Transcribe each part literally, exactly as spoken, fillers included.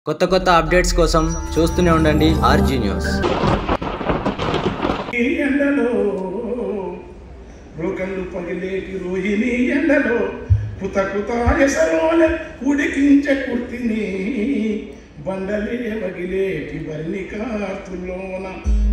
కొత్త కొత్త అప్డేట్స్ కోసం చూస్తూనే ఉండండి ఆర్జీ న్యూస్. ఎండలో రోకళ్ళు పగిలేటి రోహిణి ఎండలో కుత కుత ఎసరోల ఉడికించే కుర్తిని బండలే వగిలేటి వర్ణికార్తుల్లోన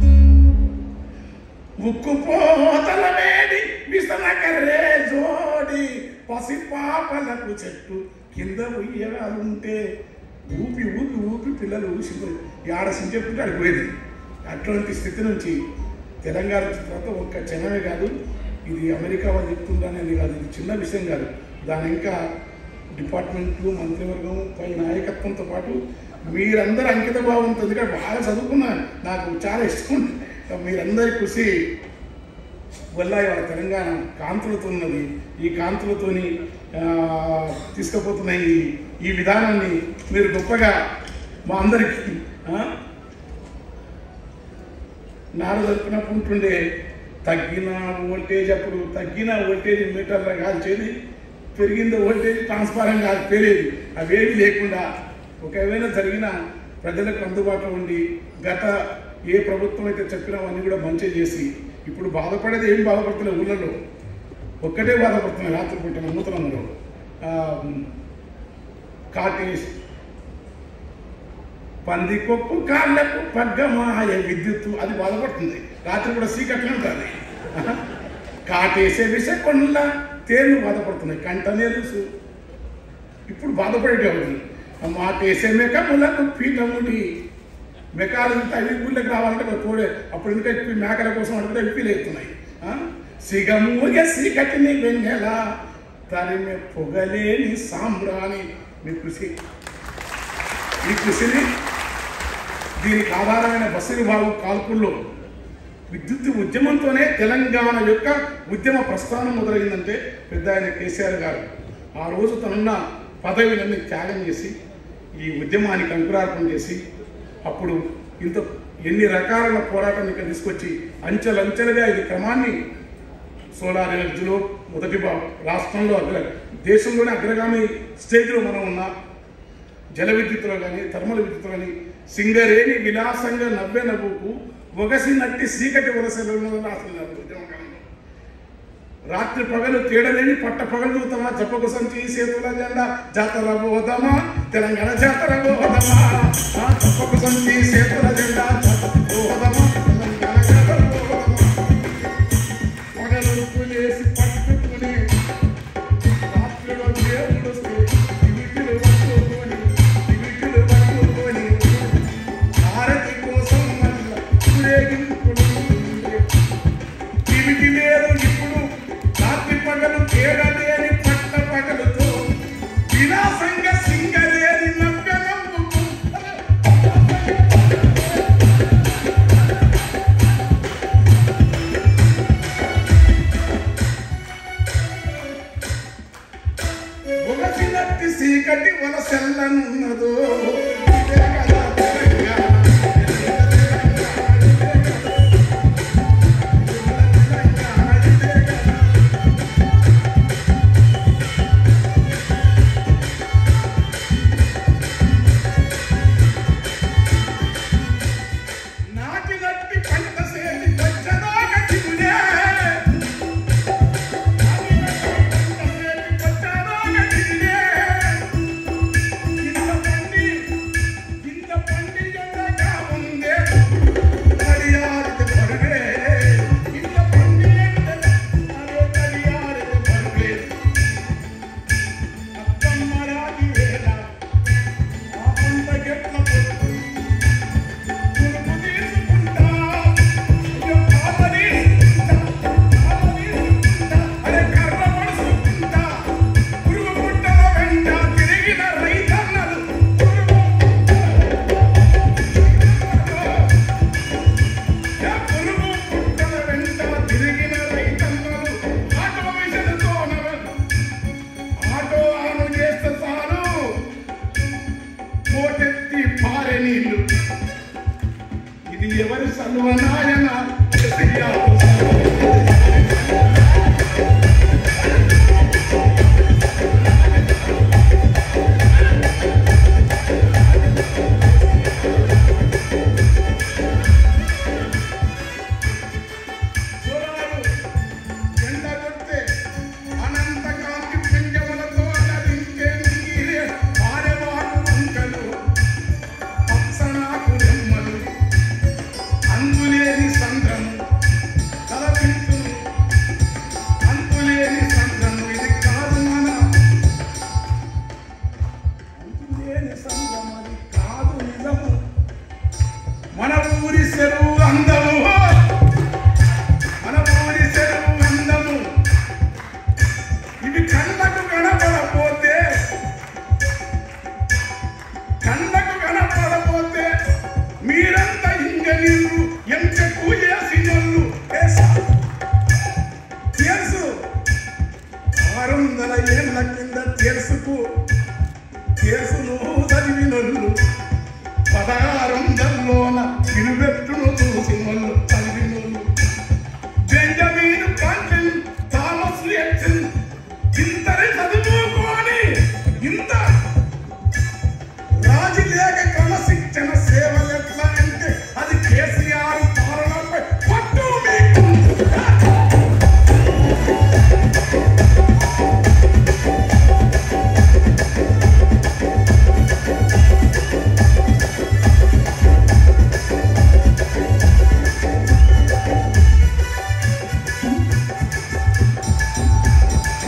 ఉక్కుపోతల వేడి విసనకర్రే జోడి పసిపాపలకు చెట్టు కింద ఉయ్యాలుంటే ఊపి ఊపి ఊపి పిల్లలు ఊసిపోయి ఆడ సించెప్పుంటే అడిపోయేది. అట్లాంటి స్థితి నుంచి తెలంగాణ తర్వాత ఒక్క క్షణమే కాదు, ఇది అమెరికా వాళ్ళు చెప్తుందనేది కాదు, ఇది చిన్న విషయం కాదు. దాని ఇంకా డిపార్ట్మెంట్లు మంత్రివర్గం పై నాయకత్వంతో పాటు మీరందరూ అంకిత భావంతో బాగా చదువుకున్నాను, నాకు చాలా ఇష్టం. మీరందరి కృషి వల్ల ఇవాళ తెలంగాణ కాంతులతో ఉన్నది. ఈ కాంతులతోని తీసుకుపోతున్న ఈ ఈ విధానాన్ని మీరు గొప్పగా మా అందరికీ నాడు జరుపుకున్నప్పుడు ఉంటుండే. తగ్గిన వోల్టేజ్ అప్పుడు తగ్గిన వోల్టేజ్ మీటర్లో కాల్చేది, పెరిగింద వోల్టేజ్ ట్రాన్స్ఫారం కాదు పేరేది, అవేవి లేకుండా ఒకవేళ జరిగిన ప్రజలకు అందుబాటులో ఉండి గత ఏ ప్రభుత్వం అయితే చెప్పినా అవన్నీ కూడా మంచిగా చేసి ఇప్పుడు బాధపడేది ఏం బాధపడుతున్నాయి, ఊళ్ళలో ఒక్కటే బాధపడుతున్నాయి. రాత్రి పూట నమ్ముతున్నాను కాటేసి పంది కొక్కు కాళ్ళకు పగ్గమాయ విద్యుత్తు అది బాధపడుతుంది. రాత్రి కూడా సీకట్లే ఉంటుంది. కాటేసే విష కొండల తేళ్లు బాధపడుతున్నాయి, కంటనే తెలుసు. ఇప్పుడు బాధపడేటప్పుడు మాటేసే మెకములకు పీఠముడి మెకాలు అవి ఊళ్ళకి రావాలంటే తోడే అప్పుడు ఇంకా మేకల కోసం అడిగితే విప్పిలు అవుతున్నాయి. సిగముగ సీకటిని వెన్నెల తరిమే పొగలేని సాంబ్రాణి మీ కృషి. ఈ కృషిని దీనికి ఆధారమైన బసిరిబాబు కాల్పుల్లో విద్యుత్ ఉద్యమంతోనే తెలంగాణ యొక్క ఉద్యమ ప్రస్థానం మొదలైందంటే పెద్ద ఆయన కేసీఆర్ గారు ఆ రోజు తనున్న పదవిలన్నీ త్యాగం చేసి ఈ ఉద్యమానికి అంకురార్పణ చేసి అప్పుడు ఇంత ఎన్ని రకాల పోరాటాన్ని ఇక్కడ తీసుకొచ్చి అంచెలంచెలుగా ఇది క్రమాన్ని సోలార్ ఎనర్జీలో మొదటి రాష్ట్రంలో అగ్ర దేశంలోనే అగ్రగామి స్టేజ్లో మనం ఉన్నాం. జల విద్యుత్తులో కానీ థర్మల్ విద్యుత్తులో కానీ సింగరేణి విలాసంగా నవ్వే నవ్వుకు ఒగసి నట్టి సీకటి వలసలు రాస్తున్నారు ఉద్యమకాలంలో. రాత్రి పగలు తేడలేని పట్ట పగలు తమ జప్పకు సంచి సేతుల జెండా జాతర పోదమా తెలంగాణ జాతర పోదమా జప్పకు సంచి సేతుల జెండా పోదమా తెలంగాణ జాతర పోదమా. పగలు పులేసి పట్టుకుని రాత్రిలో దేవుడు వస్తే దివిటిలు పట్టుకొని దివిటిలు పట్టుకొని భారతి కోసం దివిటి లేదు ఇప్పుడు రాత్రి పగలు తేడలేని పట్ట పగలుతో విలాసంగా సింగరేని నవ్వె నవ్వుకు ఒగసినట్టి సీకటి వలసెల్లనున్నదో ఇది ఎవరి సల్వనాయన ఊరి చెరువు అందము మన ఊరి చెరువు అందము ఇవి కళ్ళకు కనపడపోతే కళ్ళకు కనపడపోతే మీరంతా ఇంక నీళ్ళు ఎంచెక్కు చేసినోళ్ళు తెలుసు ఆరు వందల ఏళ్ళ కింద తెలుసుకు తెలుసును చదివినోళ్ళు పదహారు